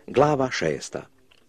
Glava 6.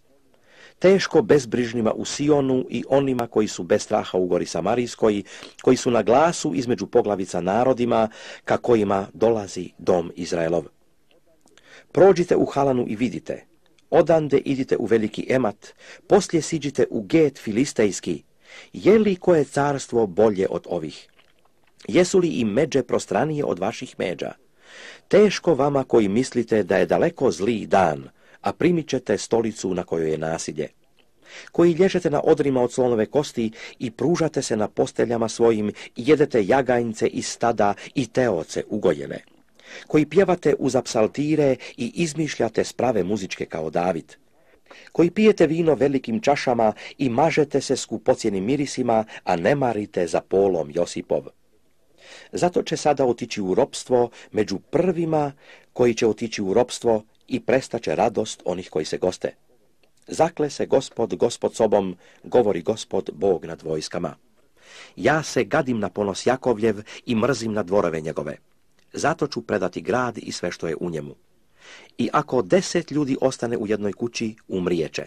Teško bezbrižnima u Sionu i onima koji su bez straha u gori Samarijskoj, koji su na glasu između poglavica narodima, ka kojima dolazi dom Izraelov. Prođite u Halanu i vidite, odande idite u veliki Emat, poslije siđite u Get filistejski. Je li koje carstvo bolje od ovih? Jesu li i međe prostranije od vaših međa? Teško vama koji mislite da je daleko zli dan, a primit ćete stolicu na kojoj je nasilje. Koji lježete na odrima od slonove kosti i pružate se na posteljama svojim i jedete jagajnce iz stada i teoce ugojene. Koji pjevate uz apsaltire i izmišljate sprave muzičke kao David. Koji pijete vino velikim čašama i mažete se skupocjenim mirisima, a ne marite za polom Josipov. Zato će sada otići u ropstvo među prvima koji će otići u ropstvo i prestaće radost onih koji se goste. Zakle se Gospod sobom, govori Gospod, Bog nad vojskama. Ja se gadim na ponos Jakovljev i mrzim na dvorove njegove. Zato ću predati grad i sve što je u njemu. I ako 10 ljudi ostane u jednoj kući, umrijeće.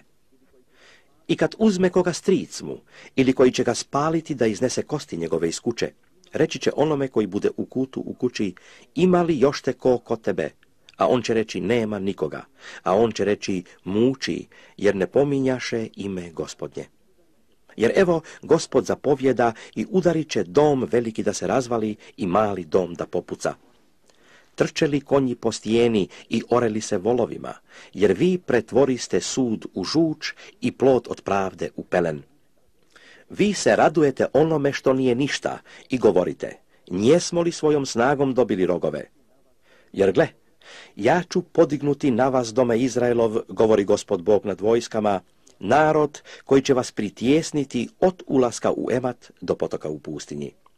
I kad uzme koga stric mu, ili koji će ga spaliti da iznese kosti njegove iz kuće, reći će onome koji bude u kutu u kući, ima li još te ko kod tebe? A on će reći, nema nikoga. A on će reći, muči, jer ne pominjaše ime Gospodnje. Jer evo, Gospod zapovjeda i udarit će dom veliki da se razvali i mali dom da popuca. Trče li konji po stijeni i oreli se volovima, jer vi pretvoriste sud u žuč i plod od pravde u pelen. Vi se radujete onome što nije ništa i govorite, njesmo li svojom snagom dobili rogove? Jer gle, ja ću podignuti na vas dome Izraelov, govori Gospod Bog nad vojskama, narod koji će vas pritjesniti od ulaska u Emat do potoka u pustinji.